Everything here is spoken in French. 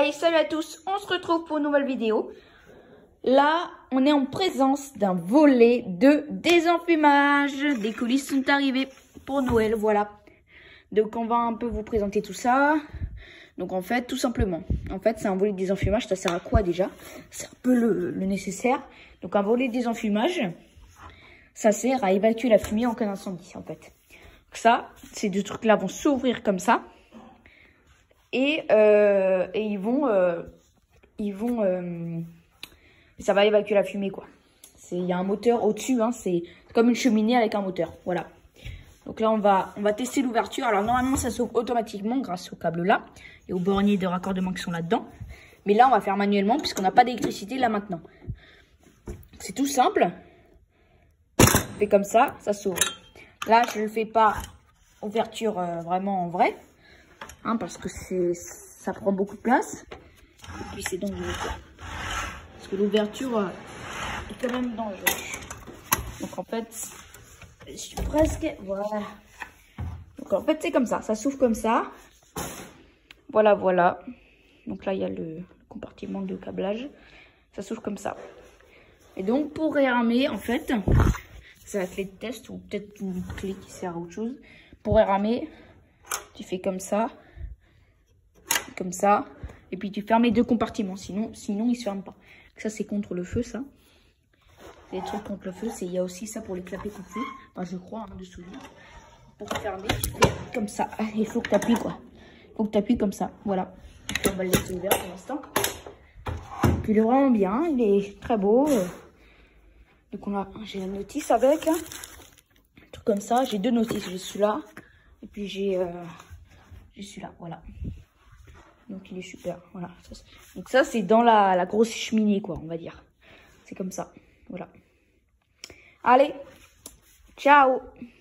Hey, salut à tous, on se retrouve pour une nouvelle vidéo. Là, on est en présence d'un volet de désenfumage. Des colis sont arrivés pour Noël, voilà. Donc, on va un peu vous présenter tout ça. Donc, en fait, tout simplement, c'est un volet de désenfumage. Ça sert à quoi déjà? C'est un peu le nécessaire. Donc, un volet de désenfumage, ça sert à évacuer la fumée en cas d'incendie, en fait. Donc ça, ces deux trucs-là vont s'ouvrir comme ça. Et ça va évacuer la fumée, quoi. Il y a un moteur au-dessus, hein, c'est comme une cheminée avec un moteur, voilà. Donc là, on va tester l'ouverture. Alors normalement, ça s'ouvre automatiquement grâce au câble là et aux borniers de raccordement qui sont là-dedans. Mais là, on va faire manuellement puisqu'on n'a pas d'électricité là maintenant. C'est tout simple. On fait comme ça s'ouvre. Là, je ne fais pas ouverture vraiment en vrai. Hein, parce que ça prend beaucoup de place. Et puis c'est dangereux, quoi. Parce que l'ouverture est quand même dangereuse. Donc en fait, je suis presque... Voilà. Donc en fait, c'est comme ça. Ça s'ouvre comme ça. Voilà, voilà. Donc là, il y a le compartiment de câblage. Ça s'ouvre comme ça. Et donc, pour réarmer, en fait, c'est la clé de test ou peut-être une clé qui sert à autre chose. Pour réarmer, tu fais comme ça. Comme ça, et puis tu fermes les deux compartiments, sinon ils se ferment pas. Ça c'est contre le feu, ça c'est des trucs contre le feu. Il y a aussi ça pour les clapets contre feu, enfin je crois, hein, dessous. Pour fermer, tu fais comme ça. Il faut que tu appuies, quoi. Il faut que tu appuies comme ça, voilà. On va le laisser ouvert pour l'instant. Puis il est vraiment bien, il est très beau. Donc j'ai la notice avec, hein. Un truc comme ça. J'ai deux notices, j'ai celui-là et puis j'ai celui-là, voilà. Donc il est super, voilà. Donc ça c'est dans la grosse cheminée, quoi, on va dire. C'est comme ça, voilà. Allez, ciao!